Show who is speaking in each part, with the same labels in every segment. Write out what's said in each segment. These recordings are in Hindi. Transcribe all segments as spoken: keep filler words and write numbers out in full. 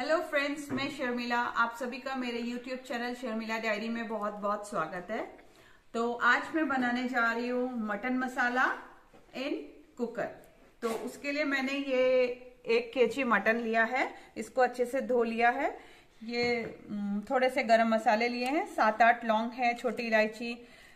Speaker 1: हेलो फ्रेंड्स, मैं शर्मिला। आप सभी का मेरे यूट्यूब चैनल शर्मिला डायरी में बहुत बहुत स्वागत है। तो आज मैं बनाने जा रही हूँ मटन मसाला इन कुकर। तो उसके लिए मैंने ये एक केजी मटन लिया है, इसको अच्छे से धो लिया है। ये थोड़े से गरम मसाले लिए हैं, सात आठ लौंग है, छोटी इलायची,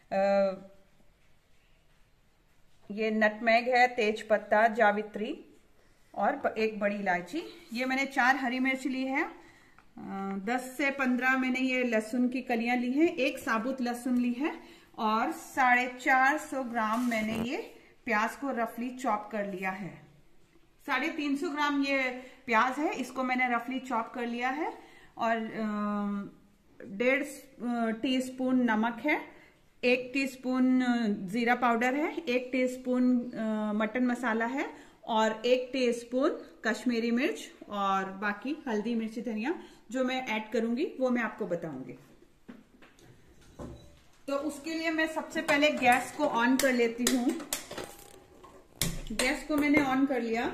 Speaker 1: ये नटमैग है, तेज पत्ता, जावित्री और एक बड़ी इलायची। ये मैंने चार हरी मिर्च ली है, दस से पंद्रह मैंने ये लहसुन की कलियां ली हैं, एक साबुत लहसुन ली है और साढ़े चार सौ ग्राम मैंने ये प्याज को रफली चॉप कर लिया है। साढ़े तीन सौ ग्राम ये प्याज है, इसको मैंने रफली चॉप कर लिया है। और डेढ़ टी स्पून नमक है, एक टीस्पून जीरा पाउडर है, एक टीस्पून मटन मसाला है और एक टीस्पून कश्मीरी मिर्च और बाकी हल्दी, मिर्ची, धनिया जो मैं ऐड करूंगी वो मैं आपको बताऊंगी। तो उसके लिए मैं सबसे पहले गैस को ऑन कर लेती हूँ। गैस को मैंने ऑन कर लिया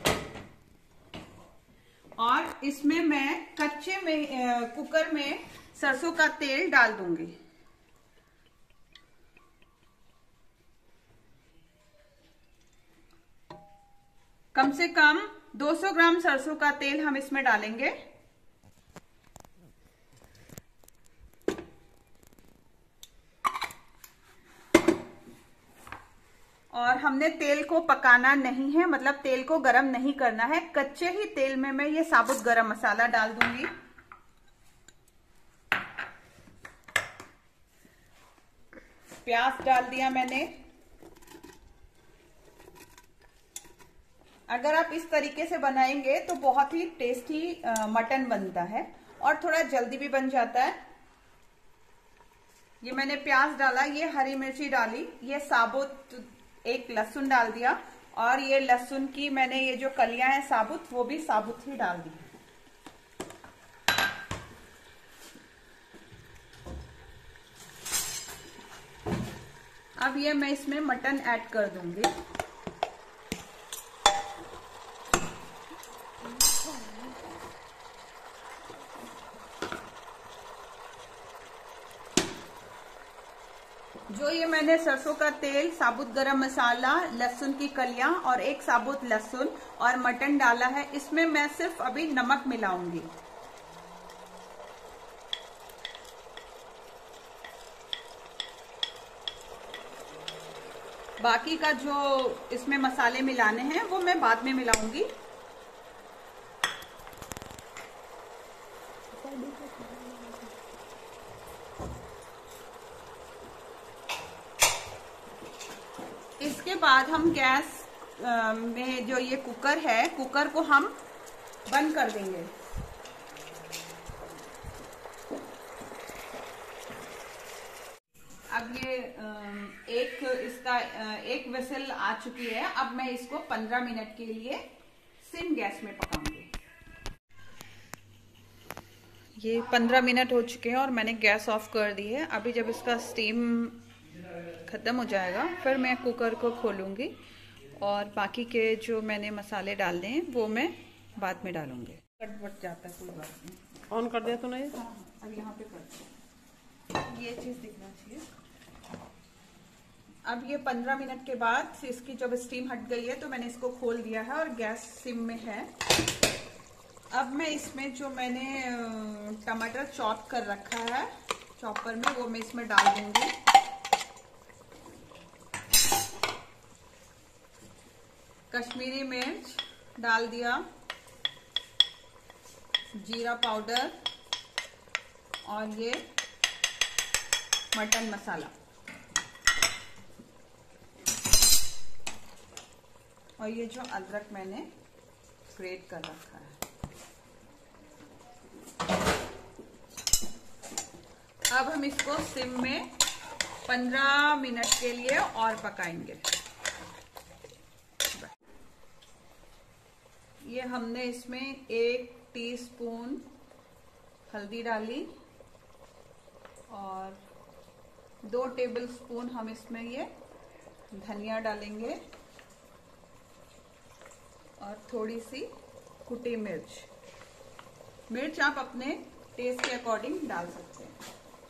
Speaker 1: और इसमें मैं कच्चे में कुकर में सरसों का तेल डाल दूंगी। कम से कम दो सौ ग्राम सरसों का तेल हम इसमें डालेंगे। और हमने तेल को पकाना नहीं है, मतलब तेल को गरम नहीं करना है। कच्चे ही तेल में मैं ये साबुत गरम मसाला डाल दूंगी। प्याज डाल दिया मैंने। अगर आप इस तरीके से बनाएंगे तो बहुत ही टेस्टी मटन बनता है और थोड़ा जल्दी भी बन जाता है। ये मैंने प्याज डाला, ये हरी मिर्ची डाली, ये साबुत एक लहसुन डाल दिया और ये लहसुन की मैंने ये जो कलियां हैं साबुत, वो भी साबुत ही डाल दी। अब ये मैं इसमें मटन ऐड कर दूंगी। जो ये मैंने सरसों का तेल, साबुत गरम मसाला, लहसुन की कलियां और एक साबुत लहसुन और मटन डाला है, इसमें मैं सिर्फ अभी नमक मिलाऊंगी। बाकी का जो इसमें मसाले मिलाने हैं वो मैं बाद में मिलाऊंगी। इसके बाद हम गैस में जो ये कुकर है, कुकर को हम बंद कर देंगे। अब ये एक इसका एक विसल आ चुकी है। अब मैं इसको पंद्रह मिनट के लिए सिम गैस में पकाऊंगी। ये पंद्रह मिनट हो चुके हैं और मैंने गैस ऑफ कर दी है। अभी जब इसका स्टीम खत्म हो जाएगा फिर मैं कुकर को खोलूंगी और बाकी के जो मैंने मसाले डालने हैं वो मैं बाद में डालूंगी। कट बट जाता है, कोई बात नहीं।
Speaker 2: ऑन कर दिया तूने?
Speaker 1: हाँ, अब यहाँ पे कर, ये चीज दिखना चाहिए। अब ये पंद्रह मिनट के बाद इसकी जब स्टीम हट गई है तो मैंने इसको खोल दिया है और गैस सिम में है। अब मैं इसमें जो मैंने टमाटर चॉप कर रखा है चॉपर में, वो मैं इसमें डाल दूंगी। कश्मीरी मिर्च डाल दिया, जीरा पाउडर और ये मटन मसाला और ये जो अदरक मैंने ग्रेट कर रखा है। अब हम इसको सिम में पंद्रह मिनट के लिए और पकाएंगे। ये हमने इसमें एक टीस्पून हल्दी डाली और दो टेबलस्पून हम इसमें ये धनिया डालेंगे और थोड़ी सी कुटी मिर्च। मिर्च आप अपने टेस्ट के अकॉर्डिंग डाल सकते हैं।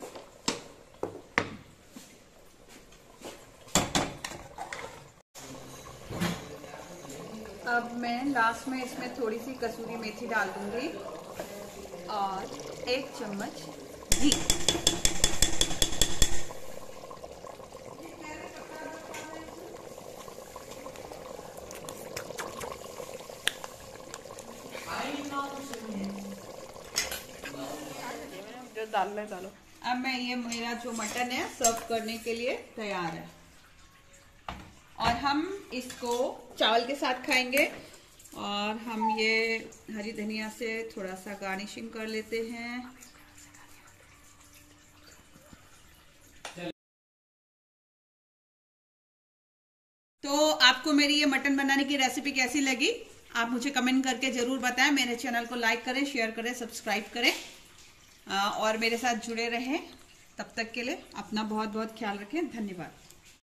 Speaker 1: अब मैं लास्ट में इसमें थोड़ी सी कसूरी मेथी डाल दूंगी और एक चम्मच घी। जो डालना है डालो। अब मैं ये मेरा जो मटन है सर्व करने के लिए तैयार है और हम इसको चावल के साथ खाएंगे। और हम ये हरी धनिया से थोड़ा सा गार्निशिंग कर लेते हैं। तो आपको मेरी ये मटन बनाने की रेसिपी कैसी लगी, आप मुझे कमेंट करके जरूर बताएं। मेरे चैनल को लाइक करें, शेयर करें, सब्सक्राइब करें और मेरे साथ जुड़े रहें। तब तक के लिए अपना बहुत बहुत ख्याल रखें। धन्यवाद।